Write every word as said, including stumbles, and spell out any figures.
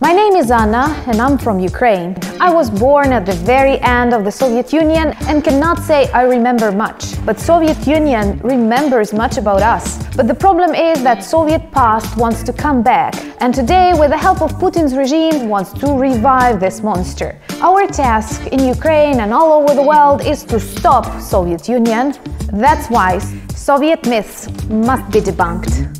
My name is Anna and I'm from Ukraine. I was born at the very end of the Soviet Union and cannot say I remember much. But Soviet Union remembers much about us. But the problem is that Soviet past wants to come back, and today, with the help of Putin's regime, wants to revive this monster. Our task in Ukraine and all over the world is to stop Soviet Union. That's why Soviet myths must be debunked.